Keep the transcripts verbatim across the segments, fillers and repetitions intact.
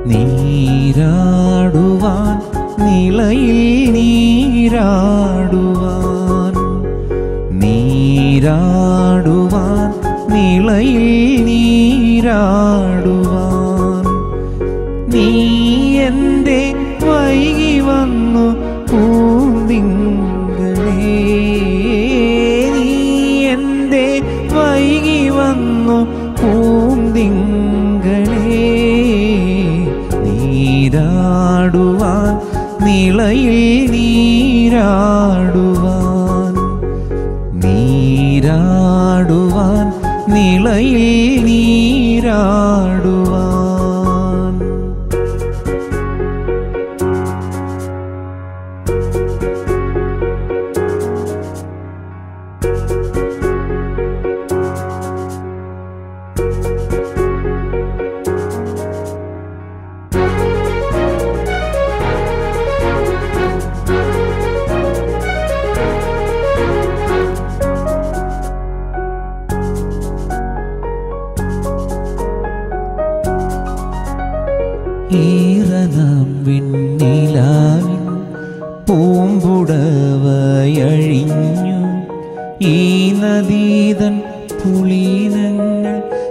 നീരാടുവാൻ നിളയിൽ നീരാടുവാൻ നീരാടുവാൻ നിളയിൽ നീരാടുവാൻ നീ എന്തേ വൈകി വന്നു പൂന്തിങ്കളേ നീ എന്തേ വൈകി വന്നു പൂന്തിങ്കളേ നീരാടുവാൻ നിളയിൽ നീരാടുവാൻ നീരാടുവാൻ നിളയിൽ നീരാടുവാൻ ഈറനാം വെണ്ണിലാവിൻ പൂമ്പുടവയഴിഞ്ഞു ഈ നദീതൻ പുളിനങ്ങൾ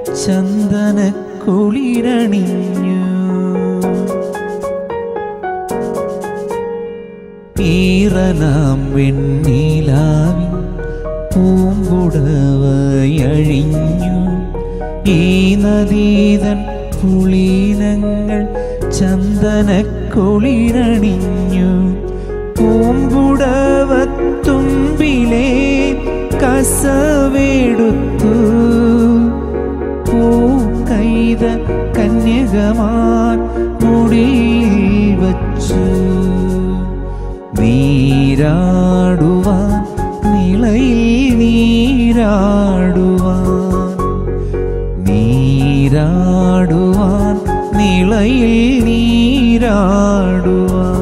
ചന്ദനക്കുളിരണിഞ്ഞു ഈറനാം വെണ്ണിലാവിൻ പൂമ്പുടവയഴിഞ്ഞു ഈ നദീതൻ പുളിനങ്ങൾ ചന്ദനക്കുളിരണിഞ്ഞു പൂമ്പുടവത്തുമ്പിലെ കസവെടുത്തു പൂക്കൈത കന്യകമാർ മുടിയിൽ വച്ചു നീരാടുവാൻ നിളയിൽ നീരാടുവാൻ നീരാടുവാൻ നിളയിൽ നീരാടുവാൻ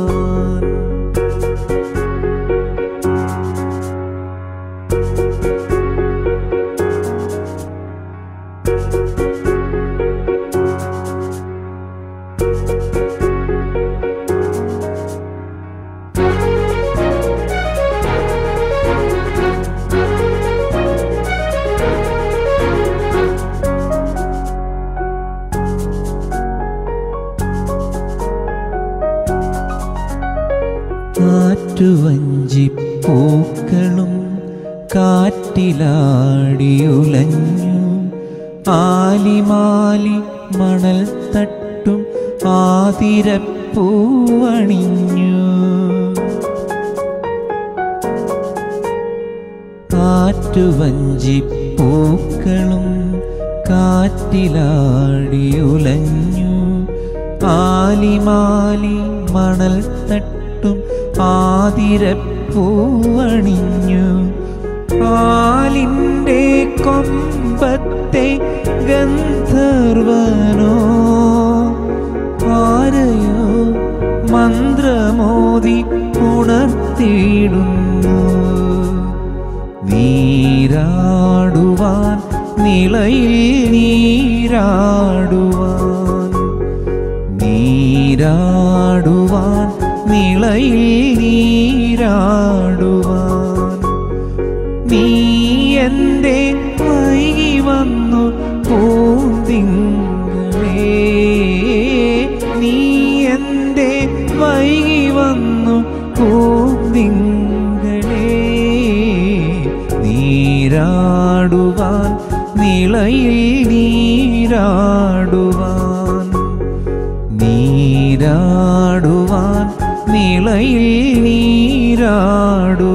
ആറ്റുവഞ്ചിപ്പൂക്കളും കാറ്റിലാടിയുലഞ്ഞു ആലിമാലി മണൽ തട്ടും ആതിരപ്പൂവണിഞ്ഞു ആറ്റുവഞ്ചിപ്പൂക്കളും കാറ്റിലാടിയുലഞ്ഞു ആലിമാലി മണൽ തട്ടും ആതിരപ്പൂവണിഞ്ഞു ആലിൻ്റെ കൊമ്പത്തെ ഗന്ധർവനോ ആരെയോ മന്ത്രമോദി ഉണർത്തിയിടുന്നു നീരാടുവാൻ നിളയിൽ നീരാടുവാൻ നീരാടുവാൻ നിളയിൽ നീരാടുവാൻ നീ എന്തേ വൈകി വന്നു പൂന്തിങ്കളേ നീ എന്തേ വൈകി വന്നു പൂന്തിങ്കളേ നീരാടുവാൻ നിളയിൽ നീരാടുവാൻ നീരാടുവാൻ നിളയിൽ നീരാടുവാൻ